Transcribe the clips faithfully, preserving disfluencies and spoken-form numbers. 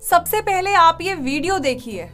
सबसे पहले आप ये वीडियो देखिए।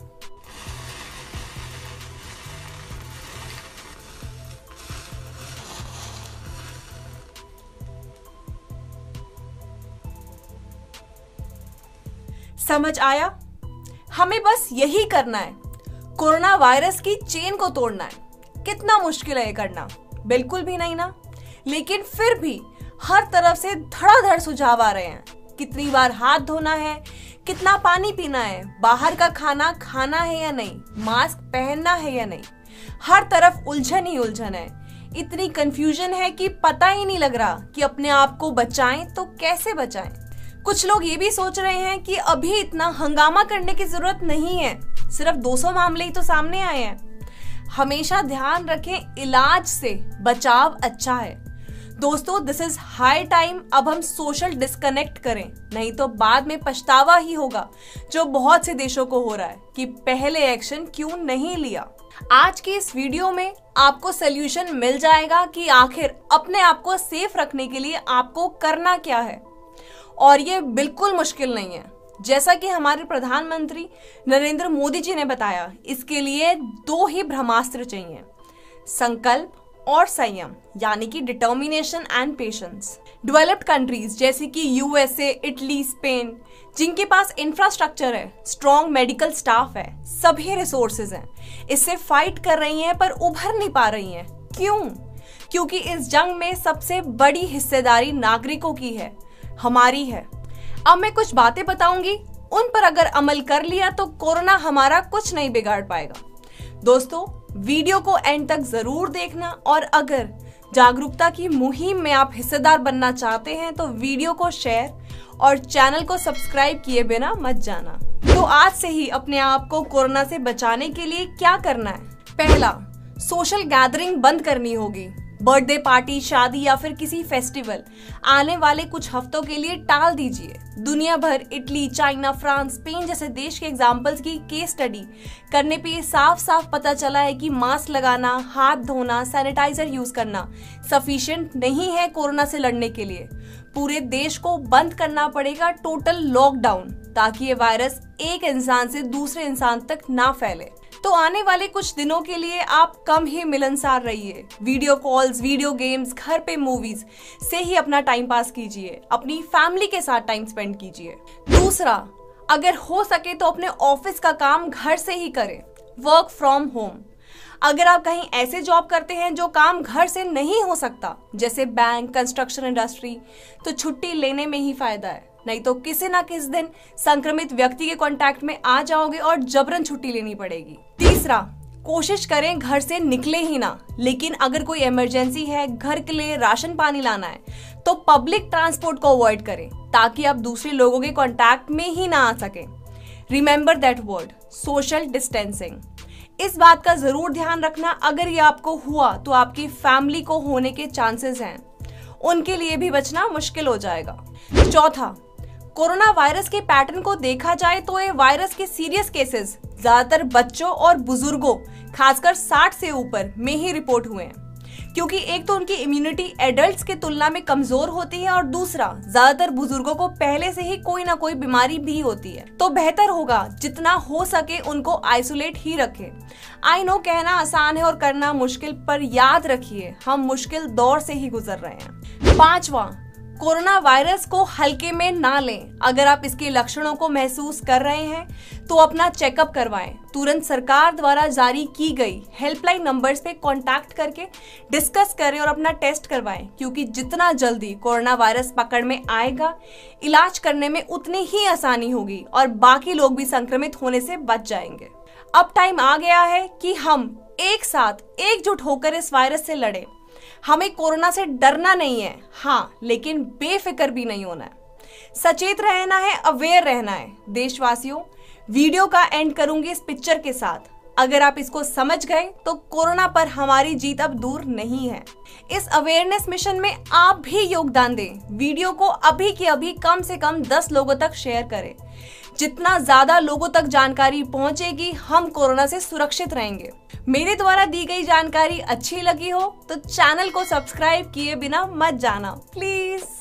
समझ आया? हमें बस यही करना है, कोरोना वायरस की चेन को तोड़ना है। कितना मुश्किल है ये करना? बिल्कुल भी नहीं ना। लेकिन फिर भी हर तरफ से धड़ाधड़ सुझाव आ रहे हैं। कितनी बार हाथ धोना है, कितना पानी पीना है, बाहर का खाना खाना है या नहीं, मास्क पहनना है या नहीं। हर तरफ उलझन ही उलझन है। इतनी कंफ्यूजन है कि पता ही नहीं लग रहा कि अपने आप को बचाएं तो कैसे बचाएं। कुछ लोग ये भी सोच रहे हैं कि अभी इतना हंगामा करने की जरूरत नहीं है, सिर्फ दो सौ मामले ही तो सामने आए हैं। हमेशा ध्यान रखें, इलाज से बचाव अच्छा है। दोस्तों, दिस इज हाई टाइम अब हम सोशल डिस्कनेक्ट करें, नहीं तो बाद में पछतावा ही होगा, जो बहुत से देशों को हो रहा है कि पहले एक्शन क्यों नहीं लिया। आज की इस वीडियो में आपको सोल्यूशन मिल जाएगा कि आखिर अपने आप को सेफ रखने के लिए आपको करना क्या है। और ये बिल्कुल मुश्किल नहीं है। जैसा कि हमारे प्रधानमंत्री नरेंद्र मोदी जी ने बताया, इसके लिए दो ही ब्रह्मास्त्र चाहिए, संकल्प और संयम, यानी कि determination and patience. Developed countries जैसे कि यूएसए, इटली, स्पेन, जिनके पास इंफ्रास्ट्रक्चर है, स्ट्रॉन्ग मेडिकल स्टाफ है, सभी रिसोर्सेज हैं, इससे फाइट कर रही हैं पर उभर नहीं पा रही हैं। क्यों? क्योंकि इस जंग में सबसे बड़ी हिस्सेदारी नागरिकों की है, हमारी है। अब मैं कुछ बातें बताऊंगी, उन पर अगर अमल कर लिया तो कोरोना हमारा कुछ नहीं बिगाड़ पाएगा। दोस्तों, वीडियो को एंड तक जरूर देखना, और अगर जागरूकता की मुहिम में आप हिस्सेदार बनना चाहते हैं तो वीडियो को शेयर और चैनल को सब्सक्राइब किए बिना मत जाना। तो आज से ही अपने आप को कोरोना से बचाने के लिए क्या करना है? पहला, सोशल गैदरिंग बंद करनी होगी। बर्थडे पार्टी, शादी या फिर किसी फेस्टिवल आने वाले कुछ हफ्तों के लिए टाल दीजिए। दुनिया भर, इटली, चाइना, फ्रांस, स्पेन जैसे देश के एग्जाम्पल्स की केस स्टडी करने पे ये साफ साफ पता चला है कि मास्क लगाना, हाथ धोना, सैनिटाइजर यूज करना सफिशिएंट नहीं है कोरोना से लड़ने के लिए। पूरे देश को बंद करना पड़ेगा, टोटल लॉकडाउन, ताकि ये वायरस एक इंसान से दूसरे इंसान तक ना फैले। तो आने वाले कुछ दिनों के लिए आप कम ही मिलनसार रहिए। वीडियो कॉल्स, वीडियो गेम्स, घर पे मूवीज से ही अपना टाइम पास कीजिए, अपनी फैमिली के साथ टाइम स्पेंड कीजिए। दूसरा, अगर हो सके तो अपने ऑफिस का काम घर से ही करें, वर्क फ्रॉम होम। अगर आप कहीं ऐसे जॉब करते हैं जो काम घर से नहीं हो सकता, जैसे बैंक, कंस्ट्रक्शन इंडस्ट्री, तो छुट्टी लेने में ही फायदा है, नहीं तो किसी ना किसी दिन संक्रमित व्यक्ति के कांटेक्ट में आ जाओगे और जबरन छुट्टी लेनी पड़ेगी। तीसरा, कोशिश करें घर से निकले ही ना, लेकिन अगर कोई इमरजेंसी है, घर के लिए राशन पानी लाना है, तो पब्लिक ट्रांसपोर्ट को अवॉइड करें, ताकि आप दूसरे लोगों के कांटेक्ट में ही ना आ सके। Remember that word, social distancing. इस बात का जरूर ध्यान रखना, अगर ये आपको हुआ तो आपकी फैमिली को होने के चांसेस हैं, उनके लिए भी बचना मुश्किल हो जाएगा। चौथा, कोरोना वायरस के पैटर्न को देखा जाए तो ये वायरस के सीरियस केसेस ज्यादातर बच्चों और बुजुर्गों, खासकर साठ से ऊपर में ही रिपोर्ट हुए हैं, क्योंकि एक तो उनकी इम्यूनिटी एडल्ट्स के तुलना में कमजोर होती है, और दूसरा, ज्यादातर बुजुर्गों को पहले से ही कोई ना कोई बीमारी भी होती है। तो बेहतर होगा जितना हो सके उनको आइसोलेट ही रखें। आई नो कहना आसान है और करना मुश्किल, पर याद रखिए हम मुश्किल दौर से ही गुजर रहे हैं। पांचवा, कोरोना वायरस को हल्के में ना लें। अगर आप इसके लक्षणों को महसूस कर रहे हैं तो अपना चेकअप करवाएं। तुरंत सरकार द्वारा जारी की गई हेल्पलाइन नंबर्स पे कांटेक्ट करके डिस्कस करें और अपना टेस्ट करवाएं, क्योंकि जितना जल्दी कोरोना वायरस पकड़ में आएगा, इलाज करने में उतनी ही आसानी होगी और बाकी लोग भी संक्रमित होने से बच जाएंगे। अब टाइम आ गया है कि हम एक साथ एकजुट होकर इस वायरस से लड़ें। हमें कोरोना से डरना नहीं है, हाँ, लेकिन बेफिक्र भी नहीं होना है। सचेत रहना है, अवेयर रहना है। देशवासियों, वीडियो का एंड करूंगी इस पिक्चर के साथ। अगर आप इसको समझ गए तो कोरोना पर हमारी जीत अब दूर नहीं है। इस अवेयरनेस मिशन में आप भी योगदान दें। वीडियो को अभी के अभी कम से कम दस लोगों तक शेयर करें। जितना ज्यादा लोगों तक जानकारी पहुंचेगी, हम कोरोना से सुरक्षित रहेंगे। मेरे द्वारा दी गई जानकारी अच्छी लगी हो तो चैनल को सब्सक्राइब किए बिना मत जाना प्लीज।